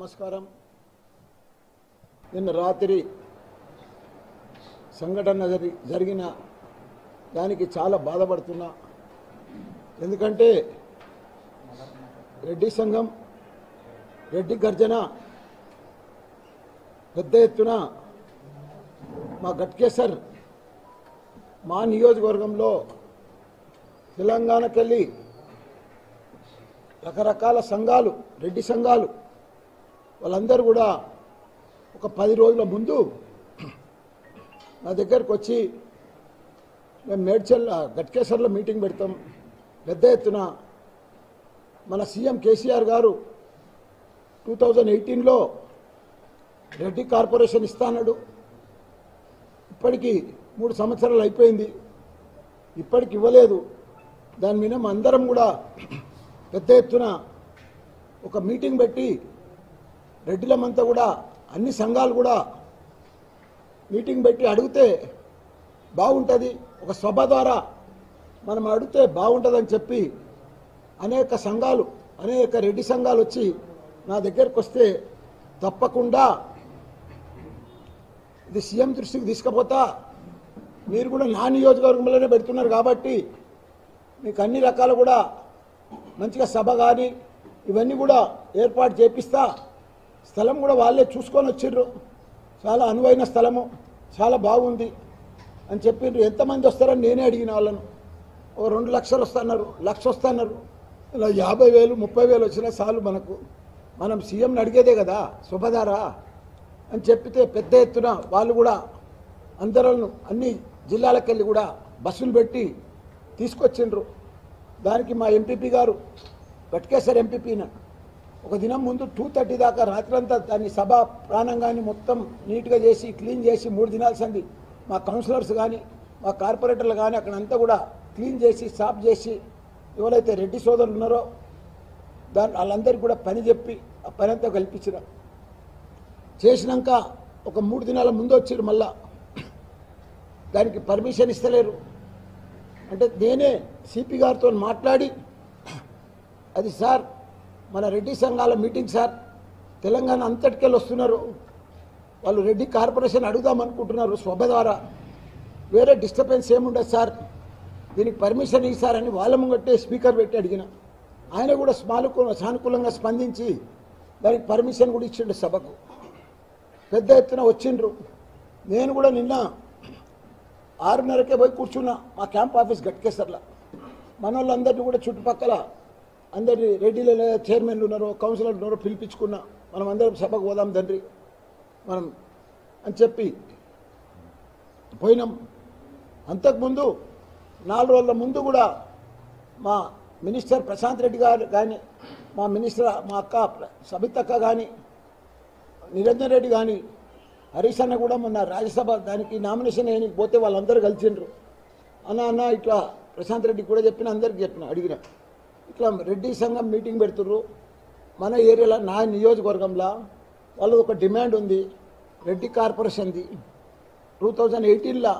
నమస్కారం. నిన్న రాత్రి సంఘటన జరిగిన దానికి చాలా బాధపడుతున్నా. ఎందుకంటే రెడ్డి సంఘం, రెడ్డి గర్జన పెద్ద ఎత్తున మా గట్కేసర్ మా నియోజకవర్గంలో తెలంగాణకెళ్ళి రకరకాల సంఘాలు, రెడ్డి సంఘాలు వాళ్ళందరూ కూడా ఒక 10 రోజుల ముందు నా దగ్గరకు వచ్చి మేము గట్కేసర్లో మీటింగ్ పెడతాం, పెద్ద ఎత్తున మన సీఎం కేసీఆర్ గారు 2018లో రెడ్డి కార్పొరేషన్ ఇస్తానడు. ఇప్పటికీ 3 సంవత్సరాలు అయిపోయింది, ఇప్పటికి ఇవ్వలేదు. దాని మీద అందరం కూడా పెద్ద ఎత్తున ఒక మీటింగ్ పెట్టి రెడ్డిలమంతా కూడా అన్ని సంఘాలు కూడా మీటింగ్ పెట్టి అడిగితే బాగుంటుంది, ఒక సభ ద్వారా మనం అడిగితే బాగుంటుందని చెప్పి అనేక సంఘాలు, అనేక రెడ్డి సంఘాలు వచ్చి నా దగ్గరకు వస్తే తప్పకుండా ఇది సీఎం దృష్టికి తీసుకుపోతా, మీరు కూడా నా నియోజకవర్గంలోనే పెడుతున్నారు కాబట్టి మీకు అన్ని రకాలు కూడా మంచిగా సభ కానీ ఇవన్నీ కూడా ఏర్పాటు చేపిస్తా, స్థలం కూడా వాళ్ళే చూసుకొని వచ్చిర్రు, చాలా అనువైన స్థలము, చాలా బాగుంది అని చెప్పిండ్రు. ఎంతమంది వస్తారని నేనే అడిగిన వాళ్ళను. ఓ 2 లక్షలు వస్తున్నారు, 1,00,000 వస్తున్నారు. ఇలా 50,000 30,000 వచ్చినా చాలు మనకు, మనం సీఎంని అడిగేదే కదా శుభధారా అని చెప్పితే పెద్ద ఎత్తున వాళ్ళు కూడా అందరూ అన్ని జిల్లాలకు వెళ్ళి కూడా బస్సులు పెట్టి తీసుకొచ్చిండ్రు. దానికి మా ఎంపీపీ గారు, గట్కేసర్ ఎంపీపీన ఒక దినం ముందు 2:30 దాకా రాత్రంతా దాన్ని సభ ప్రాణంగాని మొత్తం నీట్గా చేసి క్లీన్ చేసి 3 దినాల సంది మా కౌన్సిలర్స్ కానీ మా కార్పొరేటర్లు కానీ అక్కడంతా కూడా క్లీన్ చేసి సాఫ్ చేసి ఎవరైతే రెడ్డి సోదరులు ఉన్నారో వాళ్ళందరికీ కూడా పని చెప్పి ఆ పని అంతా కల్పించిన చేసినాక ఒక 3 దినాల ముందు వచ్చారు. మళ్ళా దానికి పర్మిషన్ ఇస్తలేరు అంటే నేనే సిపి గారితో మాట్లాడి, అది సార్ మన రెడ్డి సంఘాల మీటింగ్ సార్, తెలంగాణ అంతటికెళ్ళి వస్తున్నారు, వాళ్ళు రెడ్డి కార్పొరేషన్ అడుగుదామనుకుంటున్నారు సభ ద్వారా, వేరే డిస్టర్బెన్స్ ఏముండదు సార్, దీనికి పర్మిషన్ ఇస్తారని వాళ్ళ ముంగట్టే స్పీకర్ పెట్టి అడిగిన. ఆయన కూడా సానుకూలంగా స్పందించి దానికి పర్మిషన్ కూడా ఇచ్చిండు. సభకు పెద్ద ఎత్తున వచ్చిండ్రు. నేను కూడా నిన్న 6:30కే పోయి కూర్చున్నా మా క్యాంప్ ఆఫీస్ గట్కేసర్లో. మన వాళ్ళందరినీ కూడా చుట్టుపక్కల అందరినీ రెడ్డిలో చైర్మన్లు ఉన్నారో కౌన్సిలర్లు ఉన్నారో పిలిపించుకున్నా, మనం అందరం సభకు పోదాం తండ్రి మనం అని చెప్పి పోయినాం. అంతకుముందు 4 రోజుల ముందు కూడా మా మినిస్టర్ ప్రశాంత్ రెడ్డి గారు కానీ, మా మినిస్టర్ మా అక్క సబితక్క కానీ, నిరంజన్ రెడ్డి కానీ, హరీష్ అన్న కూడా మొన్న రాజ్యసభ దానికి నామినేషన్ వేయడానికి పోతే వాళ్ళందరూ కలిసిండ్రు. అన్న ఇట్లా ప్రశాంత్ రెడ్డికి కూడా చెప్పిన, అందరికి చెప్పిన, అడిగిన ఇట్లా రెడ్డి సంఘం మీటింగ్ పెడుతుర్రు మన ఏరియాలో నా నియోజకవర్గంలో, వాళ్ళు ఒక డిమాండ్ ఉంది రెడ్డి కార్పొరేషన్ది. 2018లో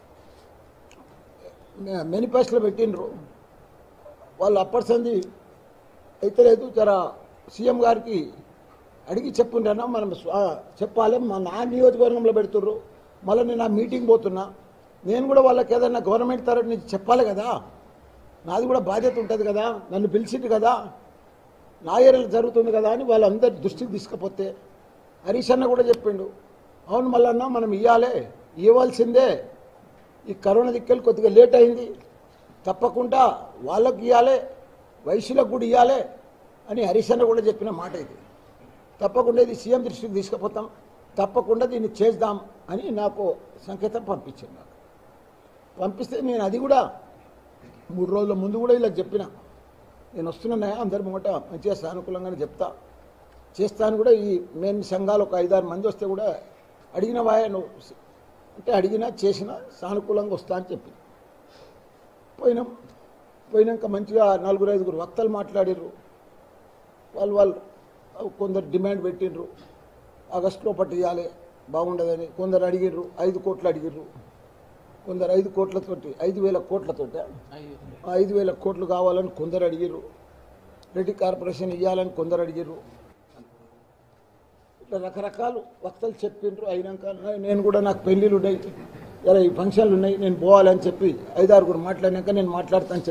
మేనిఫెస్టోలో పెట్టినరు, వాళ్ళు అప్పటిసంది అయితే లేదు, జర సీఎం గారికి అడిగి చెప్పుండన్నా మనం చెప్పాలి, నా నియోజకవర్గంలో పెడుతుర్రు, మళ్ళీ నేను ఆ మీటింగ్ పోతున్నా, నేను కూడా వాళ్ళకి ఏదన్నా గవర్నమెంట్ తరఫు నుంచి చెప్పాలి కదా, నాది కూడా బాధ్యత ఉంటుంది కదా, నన్ను పిలిచింది కదా, నా ఏరియాలో జరుగుతుంది కదా అని వాళ్ళందరి దృష్టికి తీసుకుపోతే హరీష్ అన్న కూడా చెప్పిండు, అవును మళ్ళీ మనం ఇవ్వాల్సిందే, ఈ కరోనా దిక్కులు కొద్దిగా లేట్ అయింది, తప్పకుండా వాళ్ళకు ఇవ్వాలి, వయసులకు కూడా ఇవ్వాలి అని హరీష్ అన్న కూడా చెప్పిన మాట ఇది. తప్పకుండా ఇది సీఎం దృష్టికి తీసుకుపోతాం, తప్పకుండా దీన్ని చేద్దాం అని నాకు సంకేతం పంపించింది. నాకు పంపిస్తే నేను అది కూడా 3 రోజుల ముందు కూడా ఇలా చెప్పిన, నేను వస్తున్నా అందరి ముంగట మంచిగా సానుకూలంగానే చెప్తా, చేస్తాను కూడా. ఈ మెయిన్ సంఘాలు ఒక 5-6 మంది వస్తే కూడా అడిగిన నువ్వు అంటే అడిగినా చేసినా సానుకూలంగా వస్తా అని చెప్పి పోయినాక మంచిగా 4-5 వక్తలు మాట్లాడిర్రు. వాళ్ళు కొందరు డిమాండ్ పెట్టిండ్రు, ఆగస్టులో పట్టు ఇవ్వాలి బాగుండదని, కొందరు అడిగిర్రు 5 కోట్లు అడిగిర్రు, కొందరు 5 కోట్లతోటి 5,000 కోట్లతోటి 5,000 కోట్లు కావాలని కొందరు అడిగిర్రు, రెడ్డి కార్పొరేషన్ ఇవ్వాలని కొందరు అడిగిర్రు. ఇట్లా రకరకాలు వక్తలు చెప్పిండ్రు. అయినాక నేను కూడా నాకు పెళ్ళిళ్ళు ఉన్నాయి, ఇలా ఈ ఫంక్షన్లు ఉన్నాయి, నేను పోవాలని చెప్పి 5-6 మాట్లాడినాక నేను మాట్లాడతాను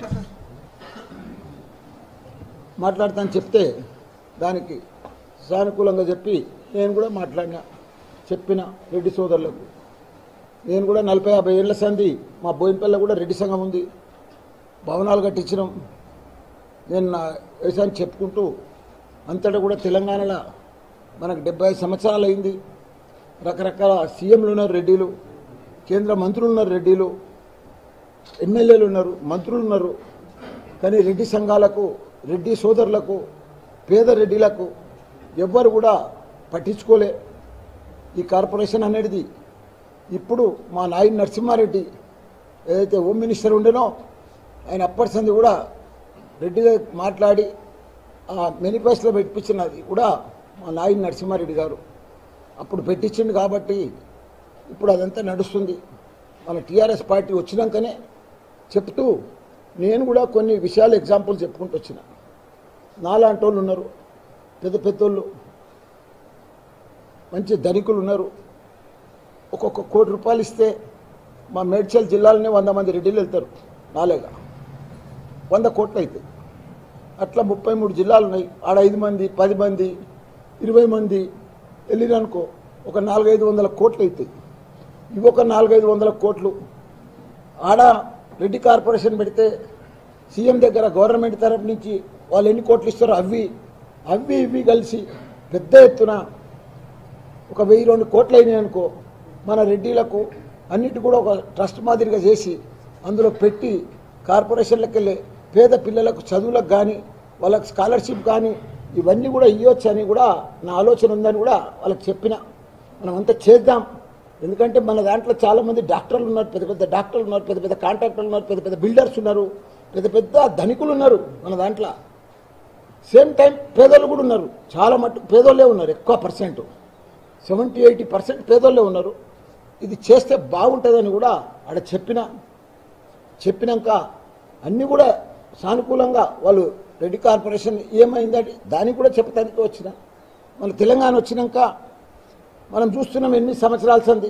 చెప్తే దానికి సానుకూలంగా చెప్పి నేను కూడా చెప్పిన రెడ్డి సోదరులకు. నేను కూడా 40-50 ఏళ్ల సంది మా బోయినపల్లి కూడా రెడ్డి సంఘం ఉంది, భవనాలు కట్టించినాం. నేను నా వ్యవసాయం చెప్పుకుంటూ అంతటా కూడా తెలంగాణలో మనకు 75 సంవత్సరాలు అయింది. రకరకాల సీఎంలు ఉన్నారు రెడ్డిలు, కేంద్ర మంత్రులు ఉన్నారు రెడ్డిలు, ఎమ్మెల్యేలు ఉన్నారు, మంత్రులు ఉన్నారు. కానీ రెడ్డి సంఘాలకు, రెడ్డి సోదరులకు, పేద రెడ్డిలకు ఎవ్వరు కూడా పట్టించుకోలే. ఈ కార్పొరేషన్ అనేది ఇప్పుడు మా నాయన నరసింహారెడ్డి ఏదైతే హోమ్ మినిస్టర్ ఉండేనో ఆయన అప్పటి సంది కూడా రెడ్డిగా మాట్లాడి ఆ మేనిఫెస్టోలో పెట్టించినది కూడా మా నాయన నరసింహారెడ్డి గారు అప్పుడు పెట్టించింది. కాబట్టి ఇప్పుడు అదంతా నడుస్తుంది. మన టీఆర్ఎస్ పార్టీ వచ్చినాకనే చెప్తూ నేను కూడా కొన్ని విషయాలు ఎగ్జాంపుల్ చెప్పుకుంటూ వచ్చిన. నాలాంటి వాళ్ళు ఉన్నారు, పెద్ద పెద్దోళ్ళు, మంచి ధనికులు ఉన్నారు. ఒక్కొక్క ₹1 కోటి ఇస్తే మా మేడ్చల్ జిల్లాలోనే 100 మంది రెడ్డిలు వెళ్తారు. నాలేగా 100 కోట్లు అవుతాయి. అట్లా 33 జిల్లాలు ఉన్నాయి. ఆడ 5 మంది, 10 మంది, 20 మంది వెళ్ళిరనుకో ఒక 400-500 కోట్లు అవుతాయి. ఇవి ఒక 400-500 కోట్లు ఆడ రెడ్డి కార్పొరేషన్ పెడితే సీఎం దగ్గర గవర్నమెంట్ తరఫు నుంచి వాళ్ళు ఎన్ని కోట్లు ఇస్తారో అవి ఇవి కలిసి పెద్ద ఎత్తున ఒక 1000-2 కోట్లు అయినాయి అనుకో. మన రెడ్డిలకు అన్నిటి కూడా ఒక ట్రస్ట్ మాదిరిగా చేసి అందులో పెట్టి కార్పొరేషన్లకు వెళ్ళే పేద పిల్లలకు చదువులకు కానీ వాళ్ళకి స్కాలర్షిప్ కానీ ఇవన్నీ కూడా ఇవ్వచ్చు అని కూడా నా ఆలోచన ఉందని కూడా వాళ్ళకి చెప్పిన. మనం అంతా చేద్దాం. ఎందుకంటే మన దాంట్లో చాలామంది డాక్టర్లు ఉన్నారు, పెద్ద పెద్ద డాక్టర్లు ఉన్నారు, పెద్ద పెద్ద కాంట్రాక్టర్లు ఉన్నారు, పెద్ద పెద్ద బిల్డర్స్ ఉన్నారు, పెద్ద పెద్ద ధనికులు ఉన్నారు మన దాంట్లో. సేమ్ టైం పేదోళ్ళు కూడా ఉన్నారు. చాలా మట్టుకు పేదోళ్ళే ఉన్నారు. ఎక్కువ పర్సెంట్ 70-80% పేదోళ్ళే ఉన్నారు. ఇది చేస్తే బాగుంటుందని కూడా ఆడ చెప్పినాక అన్నీ కూడా సానుకూలంగా వాళ్ళు రెడ్డి కార్పొరేషన్ ఏమైందంటే దానికి కూడా చెప్పడానికి వచ్చిన. మన తెలంగాణ వచ్చినాక మనం చూస్తున్నాం 8 సంవత్సరాల సంది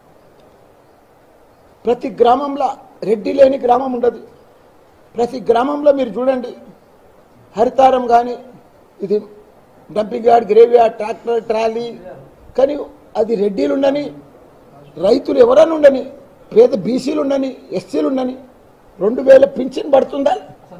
ప్రతి గ్రామంలో రెడ్డి లేని గ్రామం ఉండదు. ప్రతి గ్రామంలో మీరు చూడండి హరితారం కానీ ఇది dumping yard, graveyard, tractor, trolley. కానీ అది రెడ్డిలు ఉండని, రైతులు ఎవరైనా ఉండని, పేద బీసీలు ఉండని, ఎస్సీలు ఉండని 2000 పింఛన్ పడుతుందా?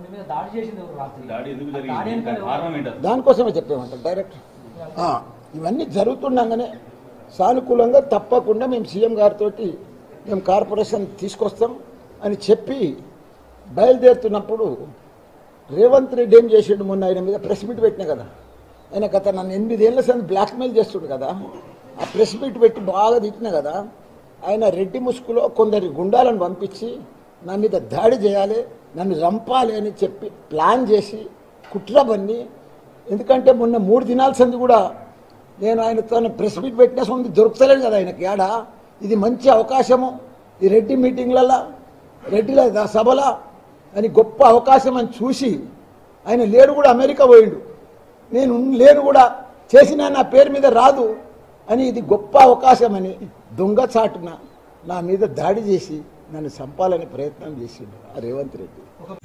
దానికోసమే చెప్పేమంటారు డైరెక్ట్. ఇవన్నీ జరుగుతుండగానే సానుకూలంగా తప్పకుండా మేము సీఎం గారితో మేము కార్పొరేషన్ తీసుకొస్తాం అని చెప్పి బయలుదేరుతున్నప్పుడు రేవంత్ రెడ్డి ఏం చేసాడు, మొన్న ఆయన మీద ప్రెస్ మీట్ పెట్టినా కదా. ఆయన గత నన్ను 8 ఏళ్ల సంది బ్లాక్మెయిల్ చేస్తుడు కదా. ఆ ప్రెస్ మీట్ పెట్టి బాగా తిట్టినా కదా. ఆయన రెడ్డి ముసుగులో కొందరి గుండాలను పంపించి నా మీద దాడి చేయాలి, నన్ను చంపాలి అని చెప్పి ప్లాన్ చేసి కుట్ర బన్ని. ఎందుకంటే మొన్న 3 దినాల సంది కూడా నేను ఆయనతో ప్రెస్ మీట్ పెట్టిన సంది దొరుకుతలేదు కదా ఆయనకి ఏడ. ఇది మంచి అవకాశము ఈ రెడ్డి మీటింగ్లలో, రెడ్డిల సభల అని గొప్ప అవకాశం అని చూసి ఆయన లేడు కూడా అమెరికా పోయిండు. నేను లేను కూడా చేసిన నా పేరు మీద రాదు అని ఇది గొప్ప అవకాశం అని దొంగచాటున నా మీద దాడి చేసి నన్ను చంపాలని ప్రయత్నం చేసిండు ఆ రేవంత్ రెడ్డి.